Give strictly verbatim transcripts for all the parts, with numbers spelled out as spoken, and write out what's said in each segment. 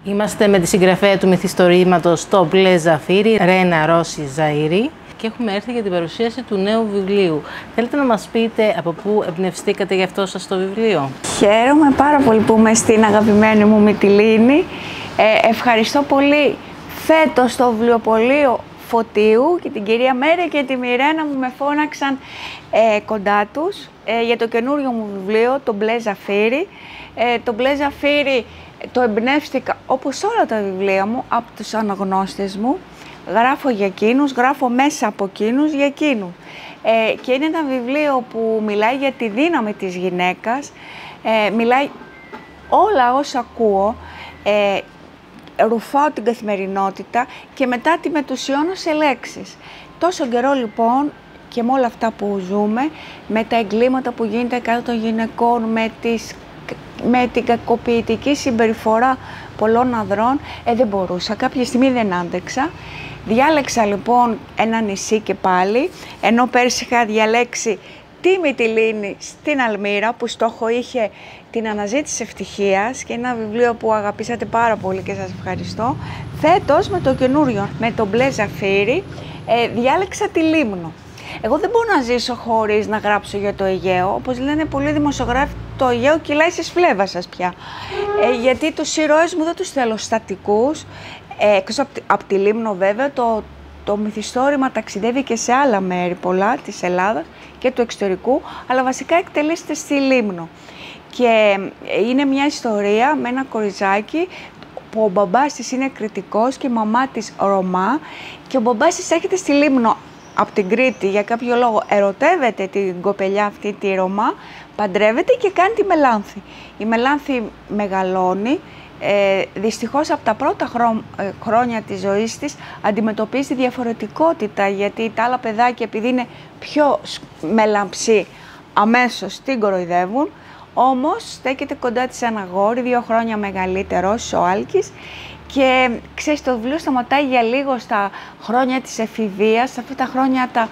Είμαστε με τη συγγραφέα του μυθιστορήματος «Το μπλε ζαφύρι», Ρένα Ρώση Ζαΐρη, και έχουμε έρθει για την παρουσίαση του νέου βιβλίου. Θέλετε να μας πείτε από πού εμπνευστήκατε για αυτό σας το βιβλίο? Χαίρομαι πάρα πολύ που είμαι στην αγαπημένη μου Μυτιλήνη. Ε, ευχαριστώ πολύ φέτος το βιβλιοπωλείο Φωτίου και την κυρία Μέρη και τη Μιρένα που με φώναξαν ε, κοντά τους ε, για το καινούριο μου βιβλίο, το μπλε ζαφύρι. Ε, το μπλε ζαφύρι το εμπνεύστηκα, όπως όλα τα βιβλία μου, από τους αναγνώστες μου. Γράφω για εκείνους, γράφω μέσα από εκείνους για εκείνους. Ε, και είναι ένα βιβλίο που μιλάει για τη δύναμη της γυναίκας, ε, μιλάει όλα όσα ακούω, ε, ρουφάω την καθημερινότητα και μετά τη μετουσιώνω σε λέξεις. Τόσο καιρό λοιπόν και με όλα αυτά που ζούμε, με τα εγκλήματα που γίνεται κατά των γυναικών, με, τις, με την κακοποιητική συμπεριφορά πολλών ανδρών, ε, δεν μπορούσα, κάποια στιγμή δεν άντεξα. Διάλεξα λοιπόν ένα νησί και πάλι, ενώ πέρσι είχα διαλέξει τη Μυτιλήνη στην Αλμύρα που στόχο είχε την αναζήτηση ευτυχίας και ένα βιβλίο που αγαπήσατε πάρα πολύ και σας ευχαριστώ. Φέτος με το καινούριο, με το μπλε ζαφύρι, ε, διάλεξα τη Λίμνο. Εγώ δεν μπορώ να ζήσω χωρίς να γράψω για το Αιγαίο, όπως λένε πολλοί δημοσιογράφοι, το Αιγαίο κυλάει στις φλέβες σας πια. Ε, γιατί τους ήρωες μου δεν τους θέλω στατικούς, ε, εκτός από, από τη Λίμνο βέβαια, το, το μυθιστόρημα ταξιδεύει και σε άλλα μέρη πολλά της Ελλάδας και του εξωτερικού, αλλά βασικά εκτελείται στη Λίμνο. Και είναι μια ιστορία με ένα κοριτσάκι που ο μπαμπάς της είναι κριτικός και η μαμά της Ρωμά και ο μπαμπάς της έρχεται στη Λίμνο από την Κρήτη, για κάποιο λόγο ερωτεύεται την κοπελιά αυτή τη Ρωμά, παντρεύεται και κάνει τη Μελάνθη. Η Μελάνθη μεγαλώνει, ε, δυστυχώς από τα πρώτα χρό, ε, χρόνια της ζωής της αντιμετωπίζει διαφορετικότητα, γιατί τα άλλα παιδάκια επειδή είναι πιο μελαμψή αμέσως την κοροϊδεύουν. Όμως στέκεται κοντά της ένα αγόρι, δύο χρόνια μεγαλύτερος, ο Άλκης, και ξέρεις, το βιβλίο σταματάει για λίγο στα χρόνια της εφηβείας, σε αυτά τα χρόνια τα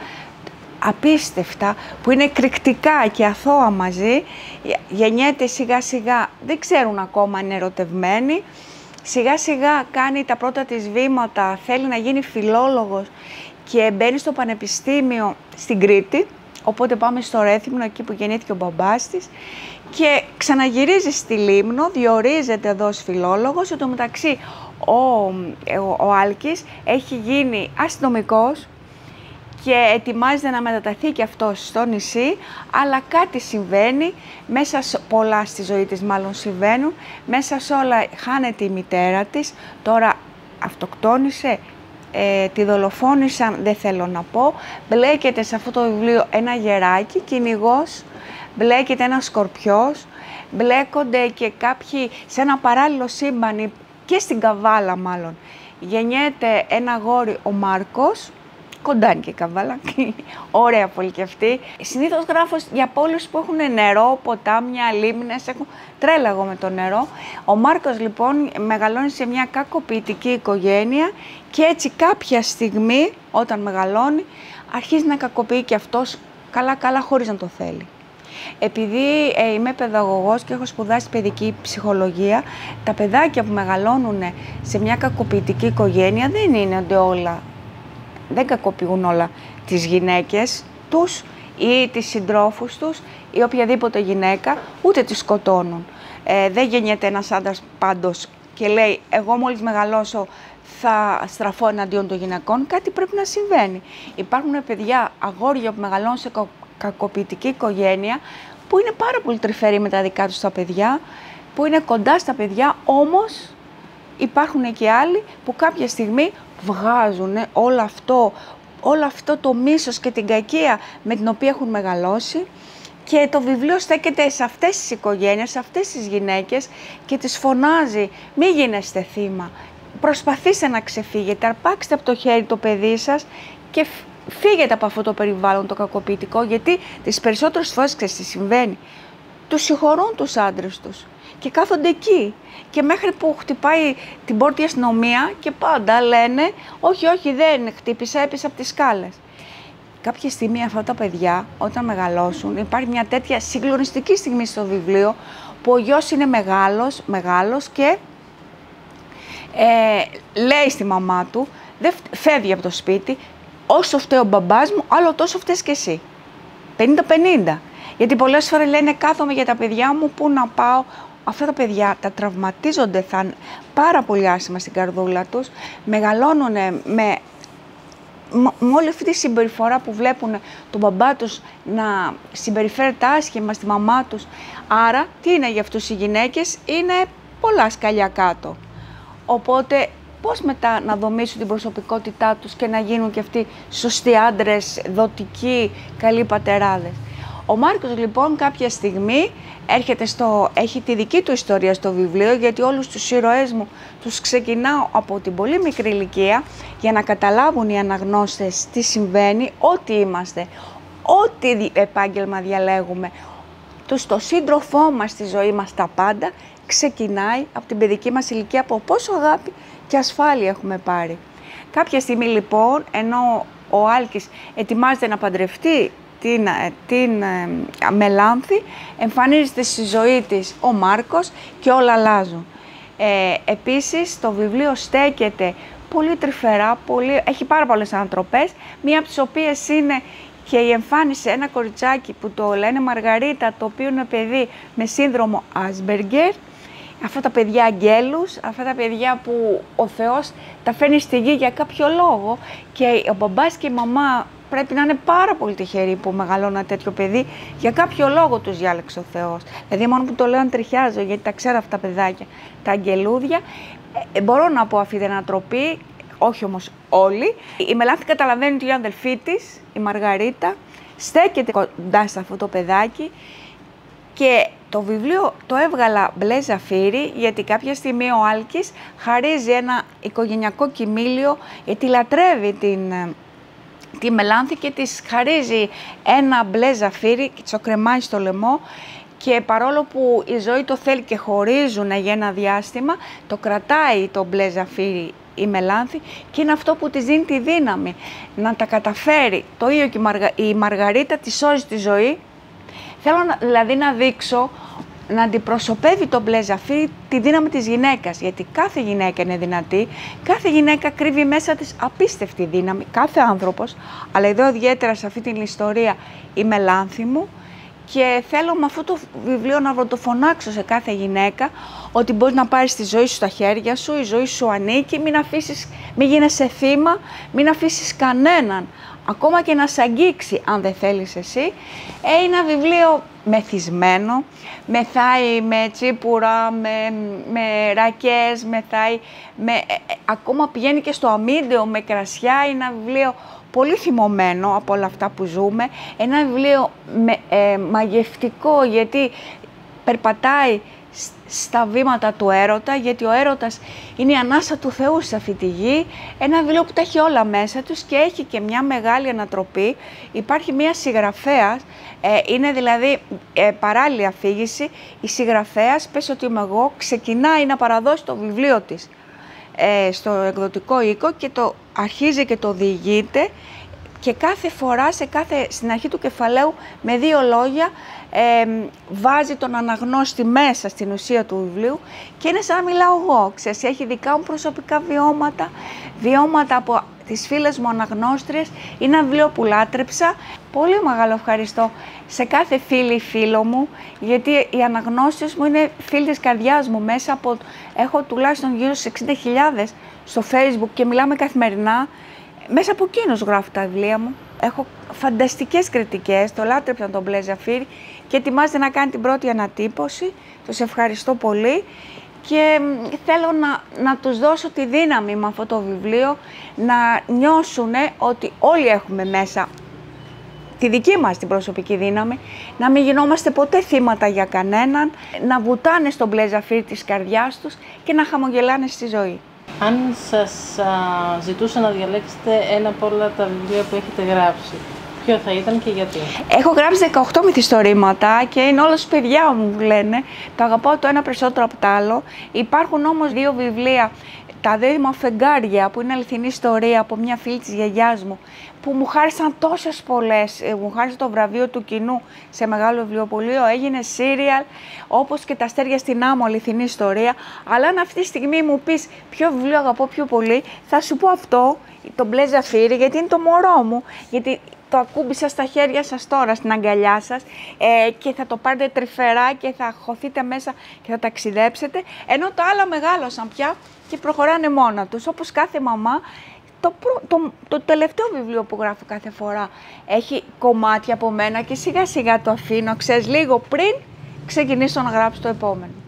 απίστευτα, που είναι εκρηκτικά και αθώα μαζί. Γεννιέται σιγά σιγά, δεν ξέρουν ακόμα αν είναι ερωτευμένοι. Σιγά σιγά κάνει τα πρώτα της βήματα, θέλει να γίνει φιλόλογος και μπαίνει στο πανεπιστήμιο στην Κρήτη. Οπότε πάμε στο Ρέθυμνο, εκεί που γεννήθηκε ο μπαμπάς της, και ξαναγυρίζει στη Λίμνο, διορίζεται εδώ ως φιλόλογος. Εν τω μεταξύ ο, ο, ο Άλκης έχει γίνει αστυνομικός και ετοιμάζεται να μεταταθεί και αυτός στο νησί, αλλά κάτι συμβαίνει, μέσα σε πολλά στη ζωή της μάλλον συμβαίνουν, μέσα σε όλα χάνεται η μητέρα της, τώρα αυτοκτόνησε, Ε, τη δολοφόνησαν, δεν θέλω να πω. Μπλέκεται σε αυτό το βιβλίο ένα γεράκι, κυνηγός, μπλέκεται ένας σκορπιός, μπλέκονται και κάποιοι σε ένα παράλληλο σύμπαν και στην Καβάλα μάλλον. Γεννιέται ένα αγόρι, ο Μάρκος, κοντά είναι και η Καβάλα, ωραία πολύ και αυτή. Συνήθως γράφω για πόλεις που έχουν νερό, ποτάμια, λίμνες, έχουν τρέλα εγώ με το νερό. Ο Μάρκος λοιπόν μεγαλώνει σε μια κακοποιητική οικογένεια και έτσι κάποια στιγμή όταν μεγαλώνει αρχίζει να κακοποιεί και αυτός καλά καλά χωρίς να το θέλει. Επειδή ε, είμαι παιδαγωγός και έχω σπουδάσει παιδική ψυχολογία, τα παιδάκια που μεγαλώνουν σε μια κακοποιητική οικογένεια δεν είναι όλα, δεν κακοποιούν όλα τις γυναίκες τους ή τις συντρόφους τους ή οποιαδήποτε γυναίκα, ούτε τις σκοτώνουν. Ε, δεν γεννιέται ένας άντρας πάντως και λέει εγώ μόλις μεγαλώσω θα στραφώ εναντίον των γυναικών, κάτι πρέπει να συμβαίνει. Υπάρχουν παιδιά, αγόρια που μεγαλώνουν σε κακοποιητική οικογένεια που είναι πάρα πολύ τρυφεροί με τα δικά τους τα παιδιά, που είναι κοντά στα παιδιά, όμως υπάρχουν και άλλοι που κάποια στιγμή βγάζουν όλο αυτό, όλο αυτό το μίσος και την κακία με την οποία έχουν μεγαλώσει, και το βιβλίο στέκεται σε αυτές τις οικογένειες, σε αυτές τις γυναίκες και τις φωνάζει μη γίνεστε θύμα, προσπαθήστε να ξεφύγετε, αρπάξτε από το χέρι το παιδί σας και φύγετε από αυτό το περιβάλλον το κακοποιητικό, γιατί τις περισσότερες φορές ξέρεις τι συμβαίνει, τους συγχωρούν τους άντρες τους και κάθονται εκεί και μέχρι που χτυπάει την πόρτα η αστυνομία και πάντα λένε όχι, όχι, δεν χτύπησα, έπεσα από τις σκάλες. Κάποια στιγμή αυτά τα παιδιά όταν μεγαλώσουν, υπάρχει μια τέτοια συγκλονιστική στιγμή στο βιβλίο που ο γιος είναι μεγάλος, μεγάλος και Ε, λέει στη μαμά του, δεν φεύγει από το σπίτι, όσο φταίει ο μπαμπάς μου, άλλο τόσο φταίς και εσύ. πενήντα πενήντα. Γιατί πολλές φορές λένε κάθομαι για τα παιδιά μου, πού να πάω. Αυτά τα παιδιά τα τραυματίζονται, θα είναι πάρα πολύ άσχημα στην καρδούλα τους, μεγαλώνουν με, με όλη αυτή τη συμπεριφορά που βλέπουν τον μπαμπά τους να συμπεριφέρεται άσχημα στη μαμά τους. Άρα, τι είναι για αυτούς οι γυναίκες, είναι πολλά σκαλιά κάτω. Οπότε, πώς μετά να δομήσουν την προσωπικότητά τους και να γίνουν και αυτοί σωστοί άντρες, δοτικοί, καλοί πατεράδες. Ο Μάρκος λοιπόν κάποια στιγμή έρχεται στο, έχει τη δική του ιστορία στο βιβλίο, γιατί όλους τους ήρωές μου τους ξεκινάω από την πολύ μικρή ηλικία για να καταλάβουν οι αναγνώστες τι συμβαίνει, ό,τι είμαστε, ό,τι επάγγελμα διαλέγουμε. Τους, το σύντροφό μας στη ζωή μας τα πάντα ξεκινάει από την παιδική μας ηλικία, από πόσο αγάπη και ασφάλεια έχουμε πάρει. Κάποια στιγμή λοιπόν, ενώ ο Άλκης ετοιμάζεται να παντρευτεί την, την ε, Μελάνθη, εμφανίζεται στη ζωή της ο Μάρκος και όλα αλλάζουν. Ε, επίσης, το βιβλίο στέκεται πολύ τρυφερά, πολύ, έχει πάρα πολλές ανατροπές, μία από τις οποίες είναι και η εμφάνιση σε ένα κοριτσάκι που το λένε Μαργαρίτα, το οποίο είναι παιδί με σύνδρομο Άσπεργκερ. Αυτά τα παιδιά αγγέλους, αυτά τα παιδιά που ο Θεός τα φέρνει στη γη για κάποιο λόγο και ο μπαμπάς και η μαμά πρέπει να είναι πάρα πολύ τυχεροί που μεγαλώνουν ένα τέτοιο παιδί, για κάποιο λόγο τους διάλεξε ο Θεός. Δηλαδή μόνο που το λέω να τριχιάζω, γιατί τα ξέρω αυτά τα παιδάκια, τα αγγελούδια. Ε, μπορώ να πω αυτή την ανατροπή, όχι όμως όλοι. Η Μελάνθη καταλαβαίνει ότι η αδελφή της, η Μαργαρίτα, στέκεται κοντά σε αυτό το παιδάκι και το βιβλίο το έβγαλα μπλε ζαφύρι, γιατί κάποια στιγμή ο Άλκης χαρίζει ένα οικογενειακό κοιμήλιο, γιατί λατρεύει την, τη Μελάνθη και της χαρίζει ένα μπλε ζαφύρι και το κρεμάει στο λαιμό. Και παρόλο που η ζωή το θέλει και χωρίζουν για ένα διάστημα, το κρατάει το μπλε ζαφύρι η Μελάνθη και είναι αυτό που της δίνει τη δύναμη να τα καταφέρει. Το ίδιο και η, Μαργα... η Μαργαρίτα της σώζει τη ζωή. Θέλω να, δηλαδή να δείξω, να αντιπροσωπεύει το μπλε ζαφύρι τη δύναμη της γυναίκας, γιατί κάθε γυναίκα είναι δυνατή, κάθε γυναίκα κρύβει μέσα της απίστευτη δύναμη, κάθε άνθρωπος, αλλά εδώ ιδιαίτερα σε αυτή την ιστορία η Μελάνθη μου. Και θέλω με αυτό το βιβλίο να το φωνάξω σε κάθε γυναίκα ότι μπορείς να πάρεις τη ζωή σου στα χέρια σου, η ζωή σου ανήκει, μην αφήσεις, μην γίνεσαι θύμα, μην αφήσεις κανέναν, ακόμα και να σε αγγίξει αν δεν θέλεις εσύ. Ε, είναι ένα βιβλίο μεθυσμένο, μεθάει με τσίπουρα, με, με ρακές, μεθάει, με, ε, ε, ακόμα πηγαίνει και στο αμύντεο με κρασιά. Είναι ένα βιβλίο πολύ θυμωμένο από όλα αυτά που ζούμε, ένα βιβλίο με, ε, μαγευτικό, γιατί περπατάει στα βήματα του έρωτα, γιατί ο έρωτας είναι η ανάσα του Θεού σε αυτή τη γη. Ένα βιβλίο που τα έχει όλα μέσα τους και έχει και μια μεγάλη ανατροπή. Υπάρχει μια συγγραφέας, ε, είναι δηλαδή ε, παράλληλη αφήγηση. Η συγγραφέας, πες ότι είμαι εγώ, ξεκινάει να παραδώσει το βιβλίο της ε, στο εκδοτικό οίκο και το αρχίζει και το διηγείται και κάθε φορά, σε κάθε, στην αρχή του κεφαλαίου, με δύο λόγια, ε, βάζει τον αναγνώστη μέσα στην ουσία του βιβλίου και είναι σαν να μιλάω εγώ, ξέρεις, έχει δικά μου προσωπικά βιώματα, βιώματα από τις φίλες μου αναγνώστριες. Είναι ένα βιβλίο που λάτρεψα. Πολύ μεγάλο ευχαριστώ σε κάθε φίλη φίλο μου, γιατί οι αναγνώστες μου είναι φίλοι της καρδιάς μου. Μέσα από, έχω τουλάχιστον γύρω στις εξήντα χιλιάδες στο Facebook και μιλάμε καθημερινά. Μέσα από εκείνους γράφω τα βιβλία μου. Έχω φανταστικές κριτικές, το λάτρεψαν τον μπλε ζαφύρι και ετοιμάζεται να κάνει την πρώτη ανατύπωση. Τους ευχαριστώ πολύ και θέλω να, να τους δώσω τη δύναμη με αυτό το βιβλίο, να νιώσουν ότι όλοι έχουμε μέσα τη δική μας την προσωπική δύναμη, να μην γινόμαστε ποτέ θύματα για κανέναν, να βουτάνε στο μπλε ζαφύρι της καρδιάς τους και να χαμογελάνε στη ζωή. Αν σας α, ζητούσα να διαλέξετε ένα από όλα τα βιβλία που έχετε γράψει, Ποιο θα ήταν και γιατί? Έχω γράψει δεκαοκτώ μυθιστορήματα και είναι όλα στους παιδιά μου που λένε. Το αγαπάω το ένα περισσότερο από το άλλο. Υπάρχουν όμως δύο βιβλία, τα δίδυμα φεγγάρια, που είναι αληθινή ιστορία από μια φίλη της γιαγιάς μου, που μου χάρισαν τόσες πολλές. Μου χάρισε το βραβείο του κοινού σε μεγάλο βιβλιοπωλείο, έγινε σύριαλ, όπως και τα αστέρια στην άμμο, αληθινή ιστορία. Αλλά αν αυτή τη στιγμή μου πεις ποιο βιβλίο αγαπώ πιο πολύ, θα σου πω αυτό, το μπλε ζαφύρι, γιατί είναι το μωρό μου, γιατί το ακούμπησα στα χέρια σας τώρα, στην αγκαλιά σας, ε, και θα το πάρετε τρυφερά και θα χωθείτε μέσα και θα ταξιδέψετε, ενώ τα άλλα μεγάλωσαν πια και προχωράνε μόνα τους, όπως κάθε μαμά. Το, προ, το, το τελευταίο βιβλίο που γράφω κάθε φορά έχει κομμάτια από μένα και σιγά σιγά το αφήνω, ξέρεις, λίγο πριν ξεκινήσω να γράψω το επόμενο.